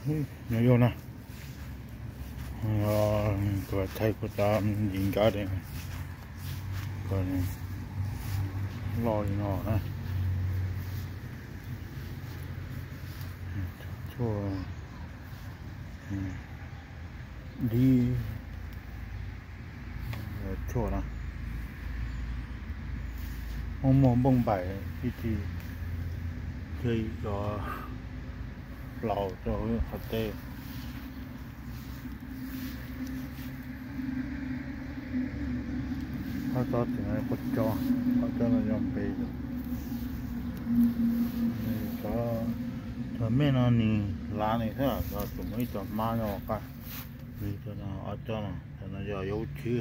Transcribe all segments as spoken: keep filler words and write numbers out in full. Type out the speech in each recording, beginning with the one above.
nó vô nè, rồi thay của ta nhìn cả đây, còn lo gì nọ nè, chua đi chua nè, ông mong bông bảy đi thì chơi cho lầu cho hạt tê. Họ cho thì nó có cho, họ cho nó dòng bì rồi. Cho cho mấy nó nì lá này thế à, cho tụi mấy cho má nhau cả. Vì cho nó ở cho nó, cho nó giờ dấu chưa.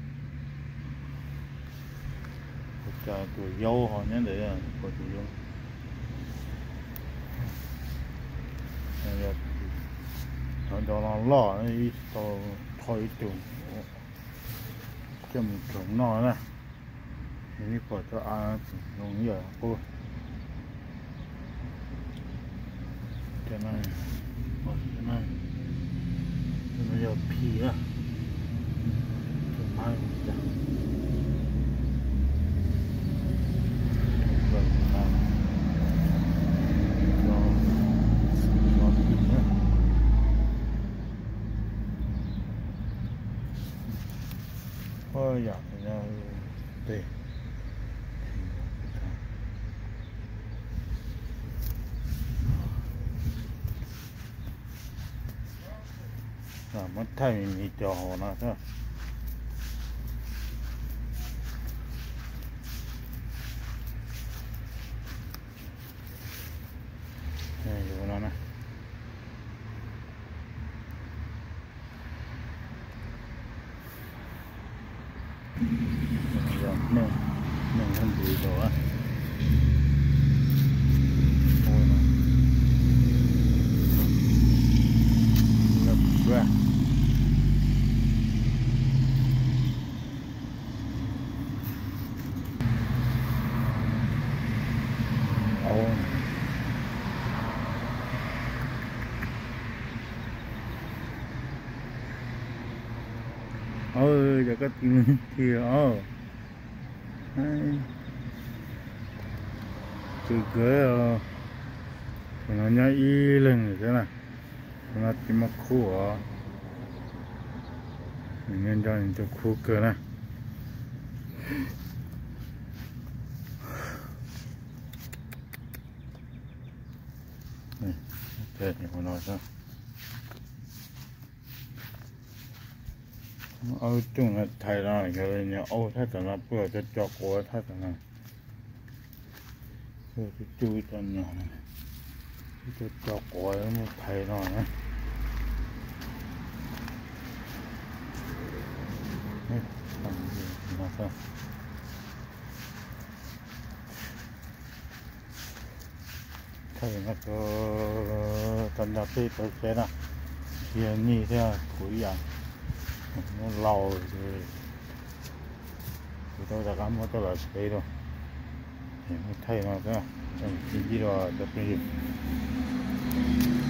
Cho tụi dâu họ nhớ để có tụi dâu. Cho nó lọ nó ít thôi trường. Cho mình trồng nó nè, mình bỏ cho ăn dùng nhiều cô, cái này, bỏ cái này, nó giờ pì á, trồng mai mình rồi làm, cho cho pì á. Ôi dạ thì ra tê à mất thay mình cho họ nào thôi này vô nó nè nè nè không bị đồ á ôi mà lập ra ôi ôi giờ có tiền thì ờ từ cái nó nhảy lên như thế này nó chỉ mặc khu à mình nên cho những cái khu cửa này này thế thì nó nói sao ở chung là thay ra cái nhà ô thay cho nó bữa cho cho cô thay cho nó rồi cái chui cho nhỏ này cho cho cô nó thay nó nữa làm gì nó sao thay nó có tận là cái cái cái nào hiện như thế cuối dạng nó lâu rồi thì tôi đã cảm thấy là cái rồi thì thay nó cái này chỉ gì rồi tập đi